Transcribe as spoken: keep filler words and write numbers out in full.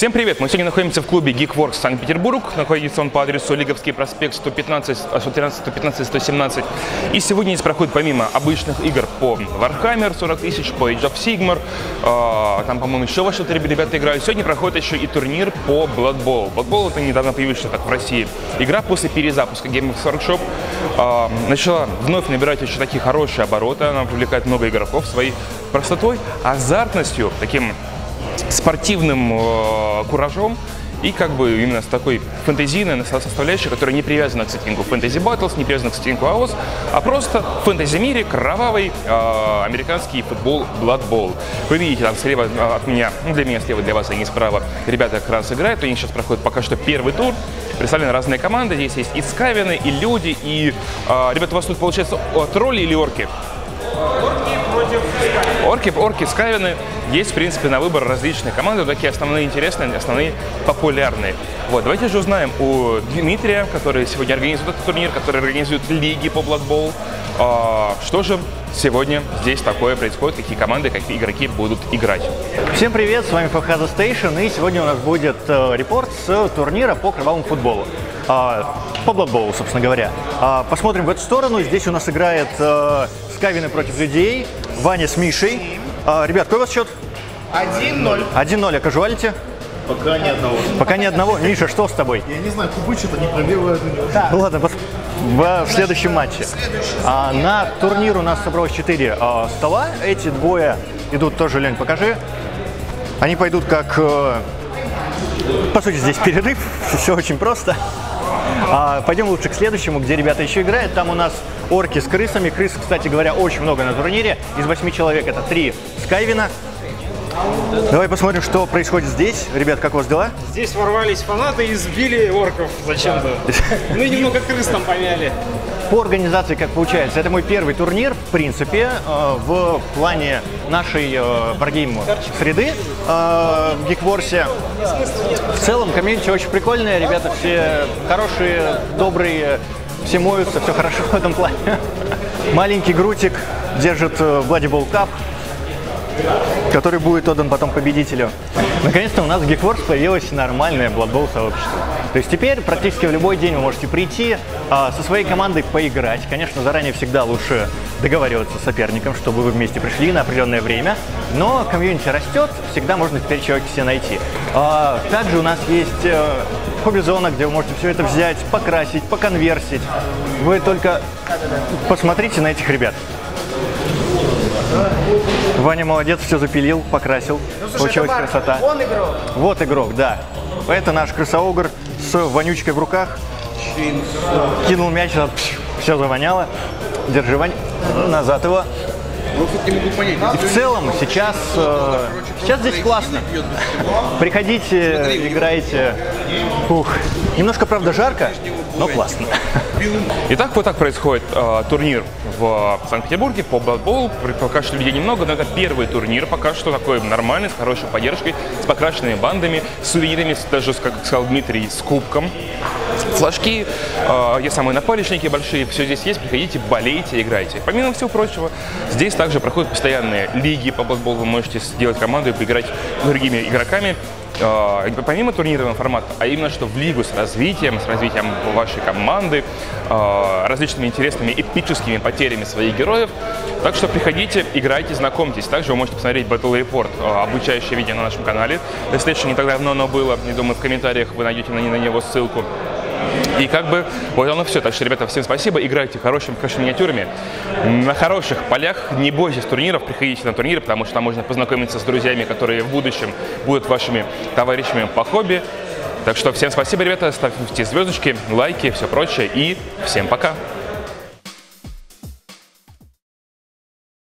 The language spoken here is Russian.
Всем привет! Мы сегодня находимся в клубе Geekworks Санкт-Петербург. Находится он по адресу Лиговский проспект сто пятнадцать, сто тринадцать, сто пятнадцать, сто семнадцать. И сегодня здесь проходит помимо обычных игр по Warhammer сорок тысяч, по Age of Sigmar, э, там, по-моему, еще во что-то ребята играют. Сегодня проходит еще и турнир по Blood Bowl. Blood Bowl — это недавно появившаяся так в России игра после перезапуска Games Workshop. Э, начала вновь набирать еще такие хорошие обороты. Она привлекает много игроков своей простотой, азартностью, таким спортивным э, куражом и как бы именно с такой фэнтезийной составляющей, которая не привязана к сеттингу Fantasy Battles, не привязана к сеттингу АОС, а просто в фэнтези-мире кровавый э, американский футбол Blood Bowl. Вы видите там слева от меня, ну для меня слева, для вас, а не справа, ребята как раз играют, у них сейчас проходит пока что первый тур. Представлены разные команды, здесь есть и скавины, и люди, и э, ребята, у вас тут получается тролли или орки? Орки против Орки, орки, скавины. Есть, в принципе, на выбор различные команды, такие основные интересные, основные популярные. Вот, давайте же узнаем у Дмитрия, который сегодня организует этот турнир, который организует лиги по Blood Bowl, а, что же сегодня здесь такое происходит, какие команды, какие игроки будут играть. Всем привет, с вами эф эф Haza Station, и сегодня у нас будет э, репорт с турнира по кровавому футболу. Э, по Blood Bowl, собственно говоря. Э, посмотрим в эту сторону. Здесь у нас играет э, скавины против людей, Ваня с Мишей. Э, ребят, какой у вас счет? один ноль. один ноль, а кажуалити? Пока ни одного. Пока ни одного. Миша, что с тобой? Я не знаю, кубы что-то не пробивают у него. Да. Ну ладно, в, в следующем матче. А, на турнир у нас собралось четыре а, стола. Эти двое идут тоже, Лень, покажи. Они пойдут как, э, по сути, здесь перерыв. Все очень просто. А, пойдем лучше к следующему, где ребята еще играют. Там у нас орки с крысами. Крыс, кстати говоря, очень много на турнире. Из восьми человек это три скайвина. Давай посмотрим, что происходит здесь. Ребят, как у вас дела? Здесь ворвались фанаты и сбили орков зачем-то. Ну и немного крыс там помяли. По организации, как получается, это мой первый турнир, в принципе, в плане нашей варгейм среды в Geekworks. В целом, комьюнити очень прикольное, ребята все хорошие, добрые, все моются, все хорошо в этом плане. Маленький Грутик держит Bloody Bowl Cup, который будет отдан потом победителю. Наконец-то у нас в Geekworks появилось нормальное Blood Bowl сообщество. То есть теперь практически в любой день вы можете прийти а, со своей командой поиграть. Конечно, заранее всегда лучше договариваться с соперником, чтобы вы вместе пришли на определенное время. Но комьюнити растет, всегда можно теперь человека себе найти. А, также у нас есть а, хобби-зона, где вы можете все это взять, покрасить, поконверсить. Вы только посмотрите на этих ребят. Ваня молодец, все запилил, покрасил. Ну, слушай, получилась красота. Он игрок. Вот игрок, да. Это наш крысоогр с вонючкой в руках. Кинул мяч, все завоняло. Держи, Вань, назад его. И в целом сейчас, э, сейчас здесь классно. Приходите, играйте. Ух. Немножко, правда, жарко, но классно. Итак, вот так происходит э, турнир в Санкт-Петербурге по Blood Bowl. Пока что людей немного, но это первый турнир, пока что такой нормальный, с хорошей поддержкой, с покрашенными бандами, с сувенирами, даже, как сказал Дмитрий, с кубком. Флажки, э, есть самые напалечники большие, все здесь есть, приходите, болейте, играйте. Помимо всего прочего, здесь также проходят постоянные лиги по Blood Bowl, вы можете сделать команду и поиграть с другими игроками. Э, помимо турнирного формата, а именно что в лигу с развитием, с развитием вашей команды, э, различными интересными эпическими потерями своих героев. Так что приходите, играйте, знакомьтесь. Также вы можете посмотреть Battle Report, э, обучающее видео на нашем канале. Достаточно не так давно оно было, я думаю, в комментариях вы найдете на, на него ссылку. И как бы вот оно все. Так что, ребята, всем спасибо. Играйте хорошими, хорошими миниатюрами на хороших полях. Не бойтесь турниров, приходите на турниры, потому что там можно познакомиться с друзьями, которые в будущем будут вашими товарищами по хобби. Так что всем спасибо, ребята. Ставьте звездочки, лайки, все прочее. И всем пока.